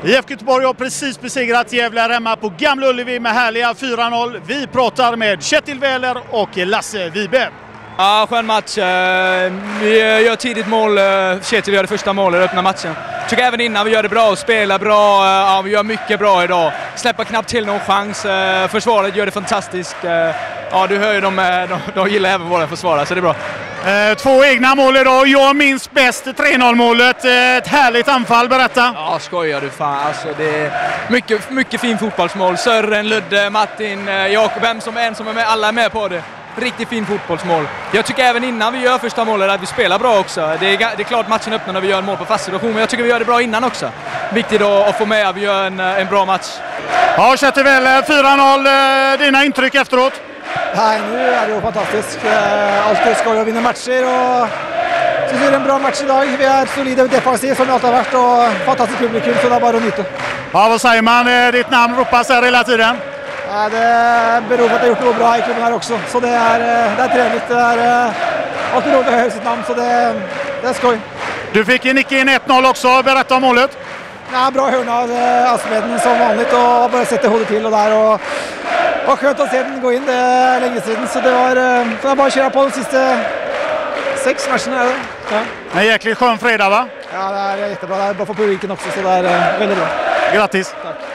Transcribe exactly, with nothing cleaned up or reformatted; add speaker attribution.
Speaker 1: I F K Göteborg har precis besegrat Gävle här hemma på Gamla Ullevi med härliga fyra noll. Vi pratar med Kjetil Wæler och Lasse Vibe.
Speaker 2: Ja, skön match. Vi gör tidigt mål. Kjetil gör det första målet och öppnar matchen. Jag tycker även innan vi gör det bra och spelar bra. Ja, vi gör mycket bra idag. Släpper knappt till någon chans. Försvaret gör det fantastiskt. Ja, du hör ju de, de, de gillar även våra försvarare, så det är bra.
Speaker 1: Två egna mål idag. Jag minns bäst tre noll målet. Ett härligt anfall, berätta.
Speaker 2: Ja, skojar du fan. Alltså, det är mycket, mycket fin fotbollsmål. Sören, Ludde, Martin, Jakob, vem som en som är med. Alla är med på det. Riktigt fin fotbollsmål. Jag tycker även innan vi gör första målet att vi spelar bra också. Det är, det är klart matchen öppnar när vi gör en mål på fast situation, men jag tycker vi gör det bra innan också. Viktigt då att få med att vi gör en, en bra match.
Speaker 1: Ja, Kjetil Wæler, fyra noll. Dina intryck efteråt?
Speaker 3: Nej, nu är det ju fantastiskt. Alltid ska jag vinna matcher och så är det en bra match idag. Vi är solida defensivt som vi alltid har varit och fantastiskt publikum, så det är bara att nytta.
Speaker 1: Ja, vad säger man? Ditt namn ropas här hela tiden.
Speaker 3: Ja, det beror på att jag har gjort något bra i klubben här också. Så det är, det är trevligt. Det är alltid roligt att höra sitt namn, så det, det är skoj.
Speaker 1: Du fick ju nicka in ett noll också. Berätta om målet.
Speaker 3: Ja, bra hörna av Asmeden som vanligt och bara sätta hodet till och där. Och, och skönt att se den gå in, det är länge sedan. Så det var, så jag bara köra på de sista sex matcherna. Ja.
Speaker 1: En jäkligt skön fredag, va?
Speaker 3: Ja, det är jättebra. Det är bra för publiken också, så det är väldigt bra.
Speaker 1: Grattis!
Speaker 3: Tack.